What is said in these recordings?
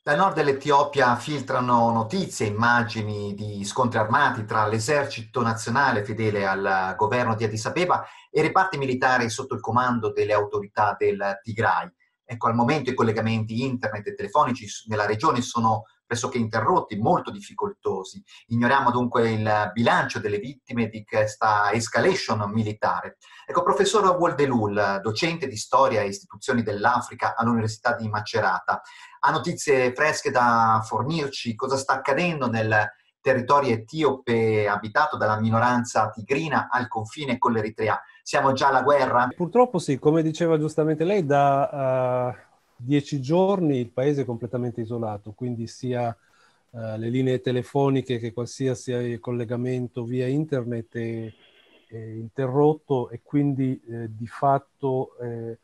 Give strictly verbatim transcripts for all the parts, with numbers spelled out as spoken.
Dal nord dell'Etiopia filtrano notizie, immagini di scontri armati tra l'esercito nazionale fedele al governo di Addis Abeba e reparti militari sotto il comando delle autorità del Tigray. Ecco, al momento i collegamenti internet e telefonici nella regione sono pressoché interrotti, molto difficoltosi. Ignoriamo dunque il bilancio delle vittime di questa escalation militare. Ecco, professor Woldelul, docente di storia e istituzioni dell'Africa all'Università di Macerata, ha notizie fresche da fornirci? Cosa sta accadendo nel territorio etiope abitato dalla minoranza tigrina al confine con l'Eritrea? Siamo già alla guerra? Purtroppo sì, come diceva giustamente lei, da uh, dieci giorni il paese è completamente isolato, quindi sia uh, le linee telefoniche che qualsiasi collegamento via internet è, è interrotto e quindi eh, di fatto eh,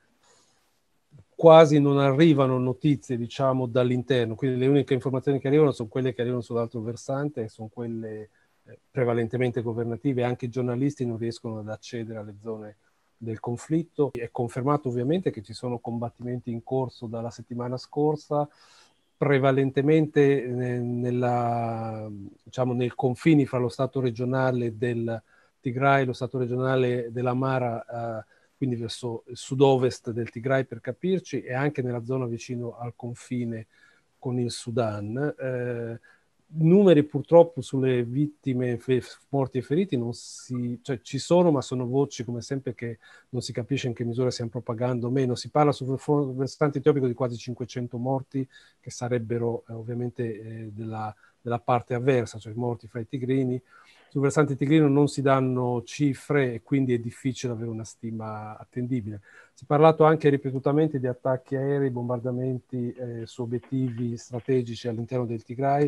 quasi non arrivano notizie, diciamo, dall'interno. Quindi le uniche informazioni che arrivano sono quelle che arrivano sull'altro versante e sono quelle eh, prevalentemente governative. Anche i giornalisti non riescono ad accedere alle zone del conflitto. È confermato ovviamente che ci sono combattimenti in corso dalla settimana scorsa, prevalentemente nella, diciamo, nei confini fra lo Stato regionale del Tigray e lo Stato regionale dell'Amara, eh, quindi verso il sud-ovest del Tigray per capirci, e anche nella zona vicino al confine con il Sudan. Eh, numeri purtroppo sulle vittime, morti e feriti non si, cioè ci sono, ma sono voci come sempre che non si capisce in che misura stiamo propagando o meno. Si parla sul versante etiopico di quasi cinquecento morti, che sarebbero eh, ovviamente eh, della, della parte avversa, cioè morti fra i tigrini. Sul versante tigrino non si danno cifre e quindi è difficile avere una stima attendibile. Si è parlato anche ripetutamente di attacchi aerei, bombardamenti eh, su obiettivi strategici all'interno del Tigray,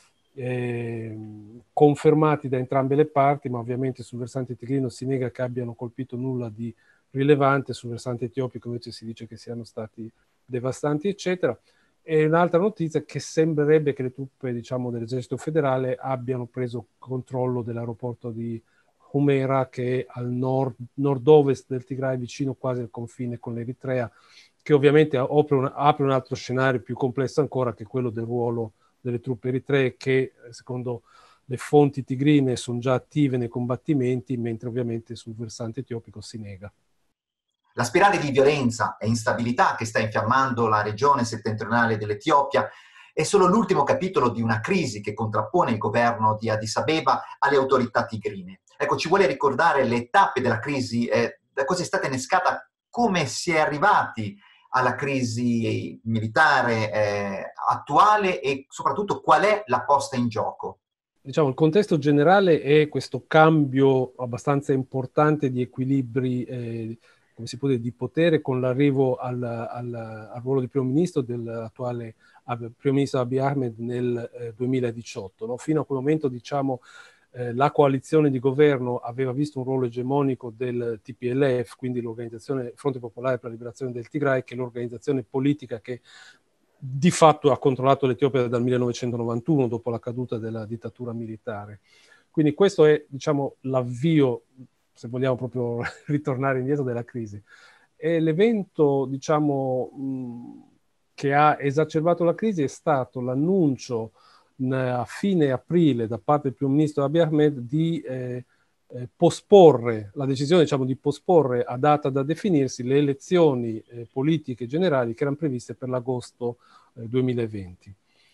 eh, confermati da entrambe le parti, ma ovviamente sul versante tigrino si nega che abbiano colpito nulla di rilevante, sul versante etiopico invece si dice che siano stati devastanti, eccetera. E un'altra notizia è che sembrerebbe che le truppe, diciamo, dell'esercito federale abbiano preso controllo dell'aeroporto di Humera, che è al nord, nord-ovest del Tigray, vicino quasi al confine con l'Eritrea, che ovviamente apre un, apre un altro scenario più complesso ancora, che è quello del ruolo delle truppe eritree, che secondo le fonti tigrine sono già attive nei combattimenti, mentre ovviamente sul versante etiopico si nega. La spirale di violenza e instabilità che sta infiammando la regione settentrionale dell'Etiopia è solo l'ultimo capitolo di una crisi che contrappone il governo di Addis Abeba alle autorità tigrine. Ecco, ci vuole ricordare le tappe della crisi, eh, da cosa è stata innescata, come si è arrivati alla crisi militare eh, attuale e soprattutto qual è la posta in gioco? Diciamo, il contesto generale è questo cambio abbastanza importante di equilibri, eh, come si può dire, di potere, con l'arrivo al, al, al ruolo di primo ministro dell'attuale primo ministro Abiy Ahmed nel eh, duemiladiciotto. No? Fino a quel momento, diciamo, eh, la coalizione di governo aveva visto un ruolo egemonico del T P L F, quindi l'organizzazione Fronte Popolare per la Liberazione del Tigray, che è l'organizzazione politica che di fatto ha controllato l'Etiopia dal millenovecentonovantuno, dopo la caduta della dittatura militare. Quindi questo è, diciamo, l'avvio, se vogliamo proprio ritornare indietro, della crisi. E l'evento, diciamo, mh, che ha esacerbato la crisi è stato l'annuncio a fine aprile da parte del primo ministro Abiy Ahmed di eh, eh, posporre, la decisione, diciamo, di posporre a data da definirsi le elezioni eh, politiche generali che erano previste per l'agosto eh, duemilaventi.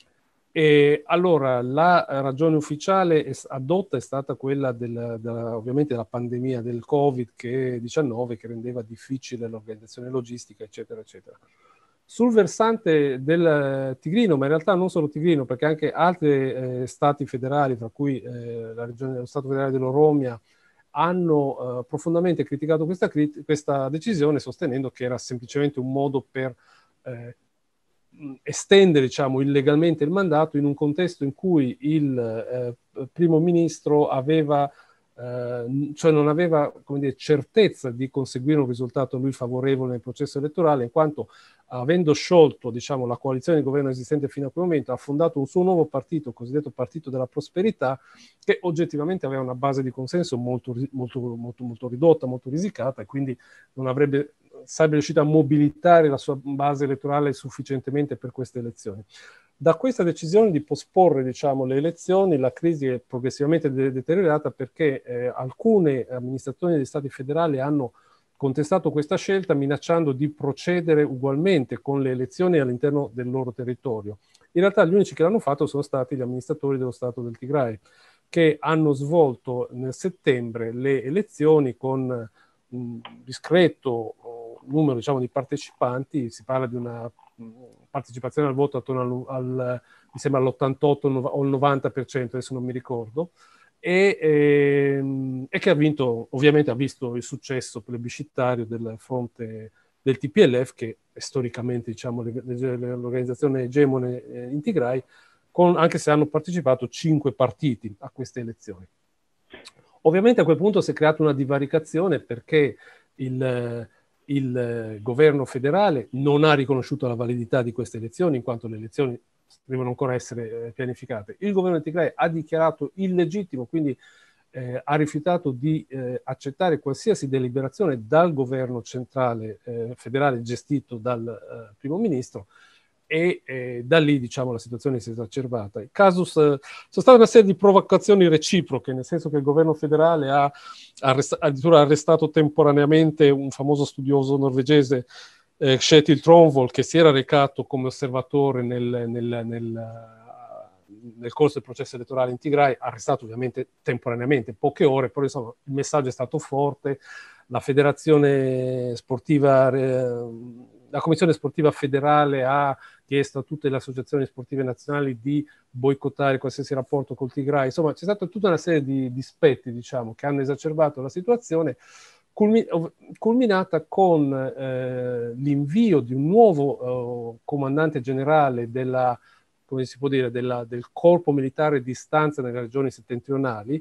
E allora la ragione ufficiale è, adotta è stata quella del, della, ovviamente della pandemia del covid diciannove, che rendeva difficile l'organizzazione logistica, eccetera, eccetera. Sul versante del Tigrino, ma in realtà non solo Tigrino, perché anche altri eh, stati federali, tra cui eh, la regione, lo Stato federale dell'Oromia, hanno eh, profondamente criticato questa, questa decisione, sostenendo che era semplicemente un modo per eh, estendere, diciamo, illegalmente il mandato in un contesto in cui il eh, primo ministro aveva, eh, cioè non aveva, come dire, certezza di conseguire un risultato a lui favorevole nel processo elettorale, in quanto, avendo sciolto, diciamo, la coalizione di governo esistente fino a quel momento, ha fondato un suo nuovo partito, il cosiddetto Partito della Prosperità, che oggettivamente aveva una base di consenso molto, molto, molto, molto ridotta, molto risicata, e quindi non avrebbe, sarebbe riuscito a mobilitare la sua base elettorale sufficientemente per queste elezioni. Da questa decisione di posporre, diciamo, le elezioni, la crisi è progressivamente de- deteriorata perché eh, alcune amministrazioni degli stati federali hanno contestato questa scelta minacciando di procedere ugualmente con le elezioni all'interno del loro territorio. In realtà gli unici che l'hanno fatto sono stati gli amministratori dello Stato del Tigray, che hanno svolto nel settembre le elezioni con un discreto numero, diciamo, di partecipanti. Si parla di una partecipazione al voto attorno al, al mi sembra all'ottantotto o il novanta per cento, adesso non mi ricordo, e, e, e che ha vinto, ovviamente ha visto il successo plebiscitario del fronte del T P L F, che è storicamente, diciamo, l'organizzazione egemone in Tigray, con, anche se hanno partecipato cinque partiti a queste elezioni. Ovviamente a quel punto si è creata una divaricazione perché il, il governo federale non ha riconosciuto la validità di queste elezioni, in quanto le elezioni devono ancora essere pianificate. Il governo di Tigray ha dichiarato illegittimo, quindi eh, ha rifiutato di eh, accettare qualsiasi deliberazione dal governo centrale eh, federale gestito dal eh, primo ministro, e eh, da lì, diciamo, la situazione si è esacerbata. Il casus, eh, sono state una serie di provocazioni reciproche, nel senso che il governo federale ha arrest- addirittura arrestato temporaneamente un famoso studioso norvegese, eh, Kjetil Tronvoll, che si era recato come osservatore nel, nel, nel, nel corso del processo elettorale in Tigray, arrestato ovviamente temporaneamente, poche ore, però insomma il messaggio è stato forte. La federazione sportiva, eh, la commissione sportiva federale ha chiesto a tutte le associazioni sportive nazionali di boicottare qualsiasi rapporto col Tigray. Insomma, c'è stata tutta una serie di dispetti, diciamo, che hanno esacerbato la situazione, culmi- culminata con eh, l'invio di un nuovo eh, comandante generale della, come si può dire, della, del corpo militare di stanza nelle regioni settentrionali,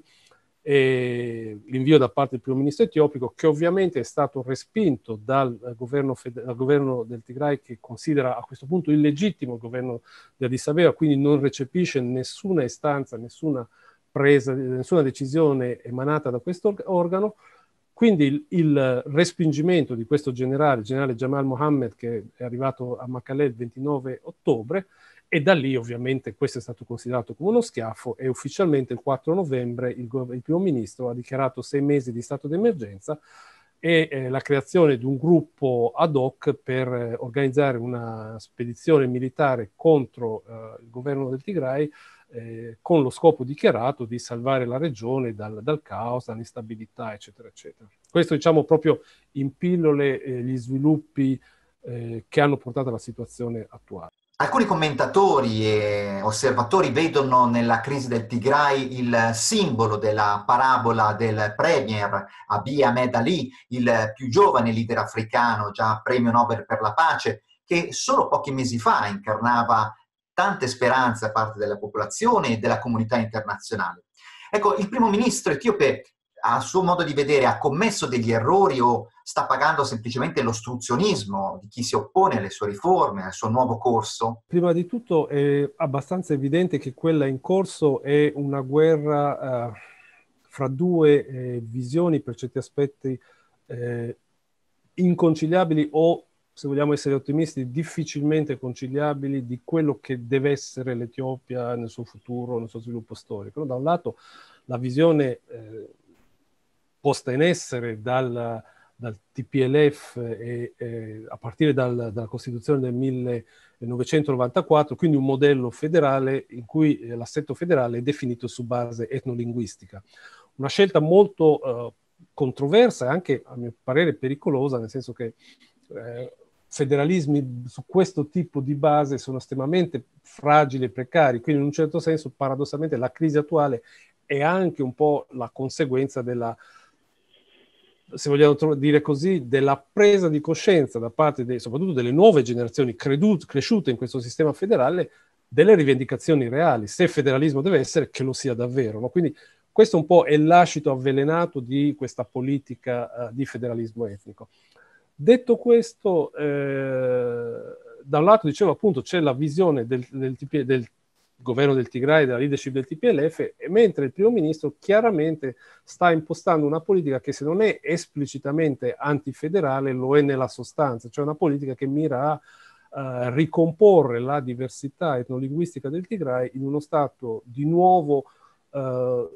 e l'invio da parte del primo ministro etiopico, che ovviamente è stato respinto dal governo, dal governo del Tigray, che considera a questo punto illegittimo il governo di Addis Abeba, quindi non recepisce nessuna istanza, nessuna presa, nessuna decisione emanata da questo organo. Quindi il, il respingimento di questo generale, il generale Jamal Mohammed, che è arrivato a Mekelle il ventinove ottobre, e da lì ovviamente questo è stato considerato come uno schiaffo, e ufficialmente il quattro novembre il, il primo ministro ha dichiarato sei mesi di stato d'emergenza e eh, la creazione di un gruppo ad hoc per eh, organizzare una spedizione militare contro eh, il governo del Tigray, eh, con lo scopo dichiarato di salvare la regione dal, dal caos, dall'instabilità, eccetera, eccetera. Questo, diciamo, proprio in pillole eh, gli sviluppi eh, che hanno portato alla situazione attuale. Alcuni commentatori e osservatori vedono nella crisi del Tigray il simbolo della parabola del premier Abiy Ahmed Ali, il più giovane leader africano, già premio Nobel per la pace, che solo pochi mesi fa incarnava tante speranze da parte della popolazione e della comunità internazionale. Ecco, il primo ministro etiope, a suo modo di vedere, ha commesso degli errori o sta pagando semplicemente l'ostruzionismo di chi si oppone alle sue riforme, al suo nuovo corso? Prima di tutto è abbastanza evidente che quella in corso è una guerra eh, fra due eh, visioni, per certi aspetti eh, inconciliabili, o, se vogliamo essere ottimisti, difficilmente conciliabili, di quello che deve essere l'Etiopia nel suo futuro, nel suo sviluppo storico. Da un lato la visione eh, posta in essere dal, dal T P L F e, e a partire dal, dalla Costituzione del millenovecentonovantaquattro, quindi un modello federale in cui eh, l'assetto federale è definito su base etnolinguistica. Una scelta molto eh, controversa e anche, a mio parere, pericolosa, nel senso che eh, federalismi su questo tipo di base sono estremamente fragili e precari, quindi in un certo senso, paradossalmente, la crisi attuale è anche un po' la conseguenza della, se vogliamo dire così, della presa di coscienza da parte dei, soprattutto delle nuove generazioni credut, cresciute in questo sistema federale, delle rivendicazioni reali. Se federalismo deve essere, che lo sia davvero, no? Quindi questo un po' è l'ascito avvelenato di questa politica uh, di federalismo etnico. Detto questo, eh, da un lato, dicevo appunto, c'è la visione del, del, del governo del Tigray, della leadership del T P L F, e mentre il primo ministro chiaramente sta impostando una politica che, se non è esplicitamente antifederale, lo è nella sostanza, cioè una politica che mira a uh, ricomporre la diversità etnolinguistica del Tigray in uno Stato di nuovo uh,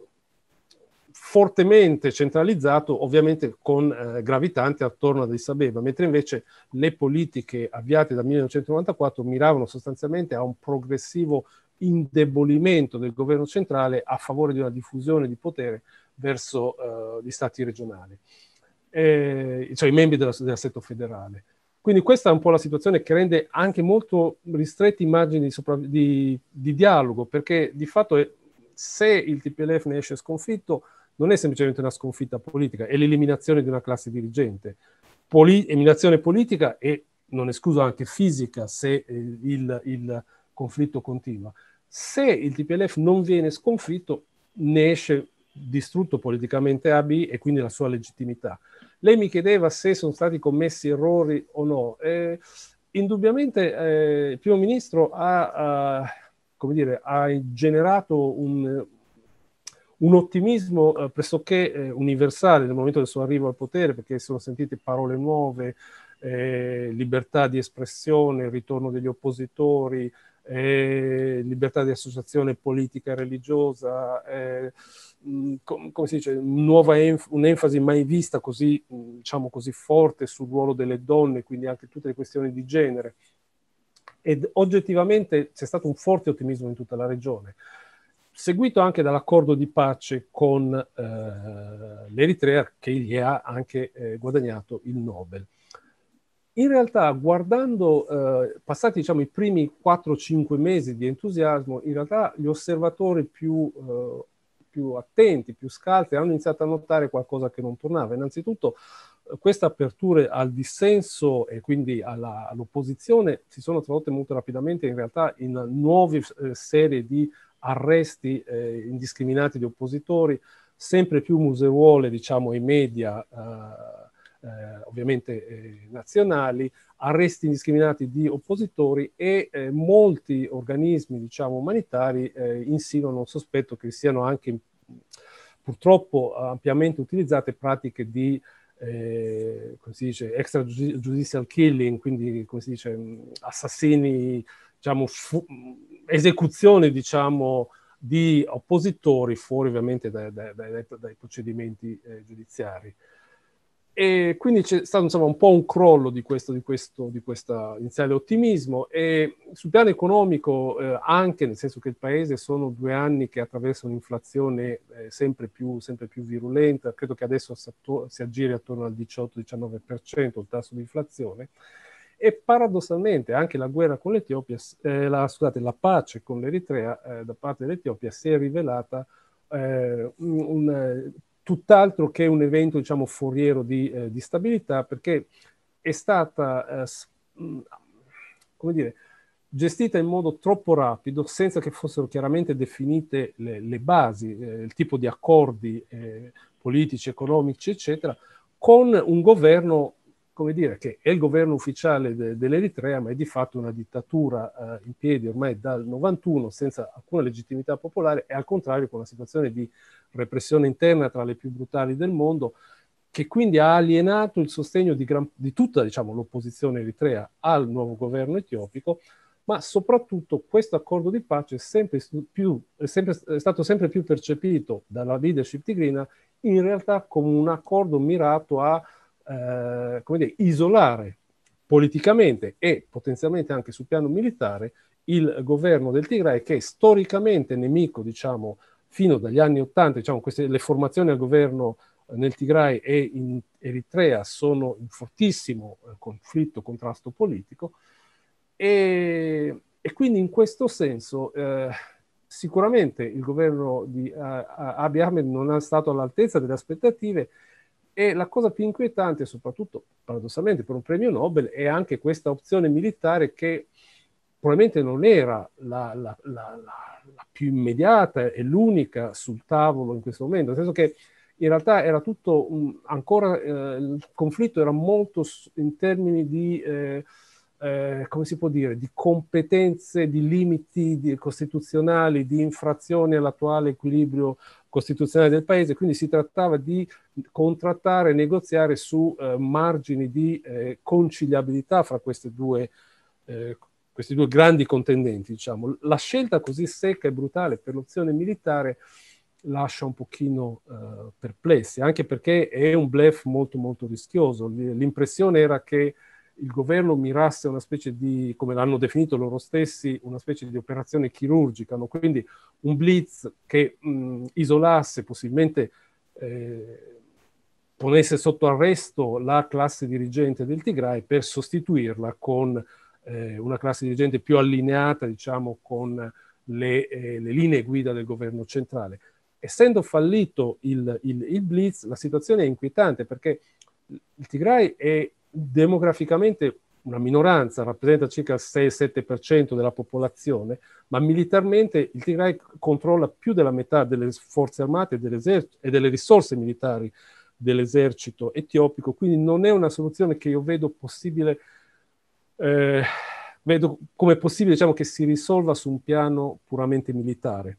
fortemente centralizzato, ovviamente con eh, gravitanti attorno ad Addis Abeba, mentre invece le politiche avviate dal millenovecentonovantaquattro miravano sostanzialmente a un progressivo indebolimento del governo centrale a favore di una diffusione di potere verso uh, gli stati regionali, e, cioè i membri della, dell'assetto federale. Quindi questa è un po' la situazione che rende anche molto ristretti i margini di, sopra, di, di dialogo, perché di fatto è, se il T P L F ne esce sconfitto, non è semplicemente una sconfitta politica, è l'eliminazione di una classe dirigente. Poli- eliminazione politica e, non escluso, anche fisica se eh, il, il conflitto continua. Se il T P L F non viene sconfitto, ne esce distrutto politicamente A B e quindi la sua legittimità. Lei mi chiedeva se sono stati commessi errori o no. Eh, indubbiamente eh, il primo ministro ha, ha, come dire, ha generato un... un ottimismo eh, pressoché eh, universale nel momento del suo arrivo al potere, perché si sono sentite parole nuove, eh, libertà di espressione, ritorno degli oppositori, eh, libertà di associazione politica e religiosa, eh, mh, com- come si dice, nuova enf- un'enfasi mai vista così, mh, diciamo così forte sul ruolo delle donne, quindi anche tutte le questioni di genere. Ed oggettivamente c'è stato un forte ottimismo in tutta la regione, seguito anche dall'accordo di pace con eh, l'Eritrea, che gli ha anche eh, guadagnato il Nobel. In realtà, guardando, eh, passati diciamo, i primi quattro cinque mesi di entusiasmo, in realtà gli osservatori più, eh, più attenti, più scaltri, hanno iniziato a notare qualcosa che non tornava. Innanzitutto, queste aperture al dissenso e quindi alla, all'opposizione si sono tradotte molto rapidamente in realtà in nuove eh, serie di arresti eh, indiscriminati di oppositori, sempre più museruole, diciamo, ai media, eh, eh, ovviamente eh, nazionali, arresti indiscriminati di oppositori e eh, molti organismi, diciamo, umanitari eh, insinuano un sospetto che siano anche purtroppo ampiamente utilizzate pratiche di eh, come si dice, extrajudicial killing, quindi come si dice, assassini, diciamo, fu- esecuzione, diciamo, di oppositori fuori ovviamente dai, dai, dai, dai procedimenti eh, giudiziari. E quindi c'è stato insomma un po' un crollo di questo, di questo, di questo iniziale ottimismo, e sul piano economico eh, anche, nel senso che il paese sono due anni che attraversa un'inflazione eh, sempre, più, sempre più virulenta, credo che adesso si, si aggiri attorno al diciotto diciannove per cento il tasso di inflazione, e paradossalmente anche la guerra con l'Etiopia, eh, la, scusate, la pace con l'Eritrea eh, da parte dell'Etiopia si è rivelata eh, un, un tutt'altro che un evento, diciamo, foriero di, eh, di stabilità, perché è stata, eh, come dire, gestita in modo troppo rapido, senza che fossero chiaramente definite le, le basi, eh, il tipo di accordi eh, politici, economici, eccetera, con un governo, come dire, che è il governo ufficiale de, dell'Eritrea, ma è di fatto una dittatura eh, in piedi ormai dal novantuno, senza alcuna legittimità popolare, e al contrario con una situazione di repressione interna tra le più brutali del mondo, che quindi ha alienato il sostegno di, gran, di tutta, diciamo, l'opposizione eritrea al nuovo governo etiopico, ma soprattutto questo accordo di pace è, sempre più, è, sempre, è stato sempre più percepito dalla leadership tigrina in realtà come un accordo mirato a eh, come dire, isolare politicamente e potenzialmente anche sul piano militare il governo del Tigray, che è storicamente nemico, diciamo, fino dagli anni Ottanta, diciamo, queste, le formazioni al governo nel Tigray e in Eritrea sono in fortissimo eh, conflitto, contrasto politico, e, e quindi in questo senso eh, sicuramente il governo di uh, Abiy Ahmed non è stato all'altezza delle aspettative, e la cosa più inquietante, soprattutto paradossalmente per un premio Nobel, è anche questa opzione militare che probabilmente non era la, la, la, la più immediata e l'unica sul tavolo in questo momento, nel senso che in realtà era tutto un, ancora, eh, il conflitto era molto in termini di, eh, eh, come si può dire, di competenze, di limiti di, costituzionali, di infrazioni all'attuale equilibrio costituzionale del paese, quindi si trattava di contrattare e negoziare su eh, margini di eh, conciliabilità fra queste due eh, questi due grandi contendenti, diciamo. La scelta così secca e brutale per l'opzione militare lascia un pochino eh, perplessi, anche perché è un bluff molto molto rischioso. L'impressione era che il governo mirasse a una specie di, come l'hanno definito loro stessi, una specie di operazione chirurgica, no? Quindi un blitz che mh, isolasse, possibilmente eh, ponesse sotto arresto la classe dirigente del Tigray per sostituirla con eh, una classe dirigente più allineata, diciamo, con le, eh, le linee guida del governo centrale. Essendo fallito il, il, il blitz, la situazione è inquietante perché il Tigray è demograficamente una minoranza, rappresenta circa il sei sette per cento della popolazione, ma militarmente il Tigray controlla più della metà delle forze armate e, e delle risorse militari dell'esercito etiopico, quindi non è una soluzione che io vedo possibile, eh, vedo come possibile, diciamo, che si risolva su un piano puramente militare.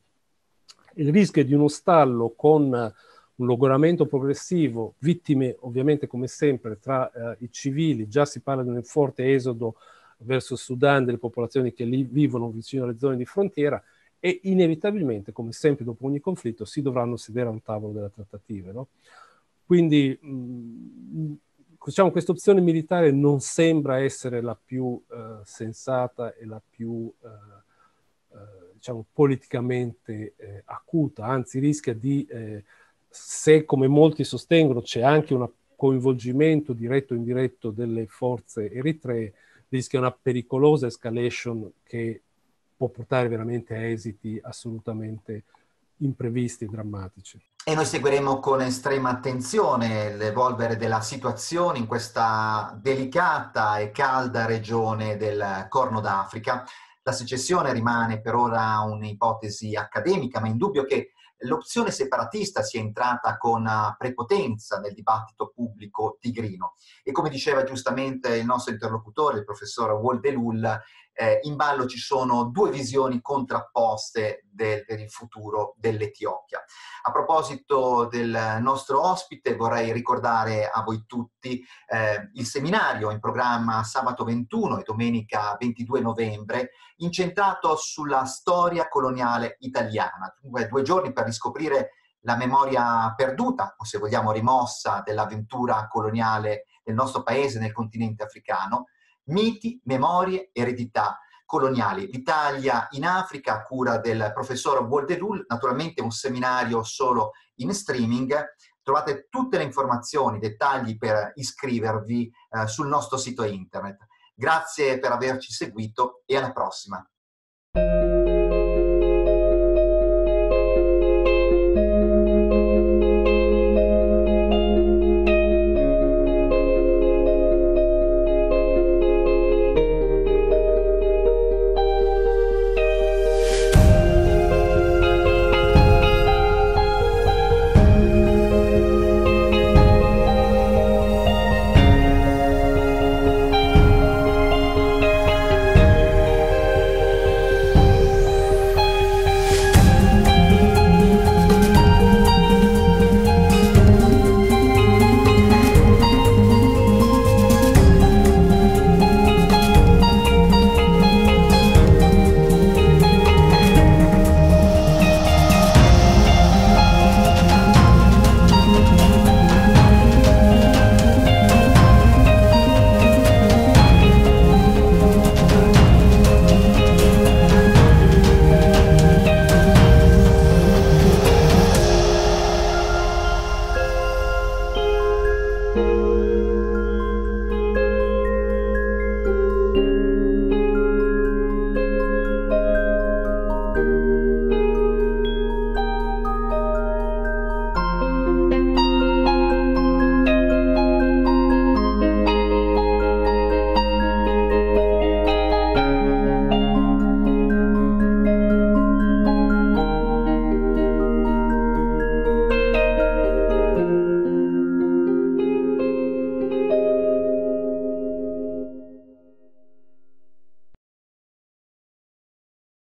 Il rischio è di uno stallo con un logoramento progressivo, vittime ovviamente come sempre tra eh, i civili, già si parla di un forte esodo verso il Sudan delle popolazioni che lì vivono vicino alle zone di frontiera e inevitabilmente, come sempre dopo ogni conflitto, si dovranno sedere a un tavolo delle trattative, no? Quindi mh, diciamo, questa opzione militare non sembra essere la più eh, sensata e la più eh, eh, diciamo, politicamente eh, acuta, anzi rischia di, eh, se come molti sostengono c'è anche un coinvolgimento diretto o indiretto delle forze eritree, rischia una pericolosa escalation che può portare veramente a esiti assolutamente imprevisti e drammatici. E noi seguiremo con estrema attenzione l'evolvere della situazione in questa delicata e calda regione del Corno d'Africa. La secessione rimane per ora un'ipotesi accademica, ma è indubbio che l'opzione separatista sia entrata con prepotenza nel dibattito pubblico tigrino. E come diceva giustamente il nostro interlocutore, il professor Woldelul, eh, in ballo ci sono due visioni contrapposte del, del futuro dell'Etiopia. A proposito del nostro ospite, vorrei ricordare a voi tutti eh, il seminario in programma sabato ventuno e domenica ventidue novembre, incentrato sulla storia coloniale italiana. Dunque, due giorni per riscoprire la memoria perduta, o se vogliamo rimossa, dell'avventura coloniale del nostro paese nel continente africano, miti, memorie, eredità coloniali. L'Italia in Africa, a cura del professor Woldelul, naturalmente un seminario solo in streaming. Trovate tutte le informazioni, dettagli per iscrivervi eh, sul nostro sito internet. Grazie per averci seguito e alla prossima.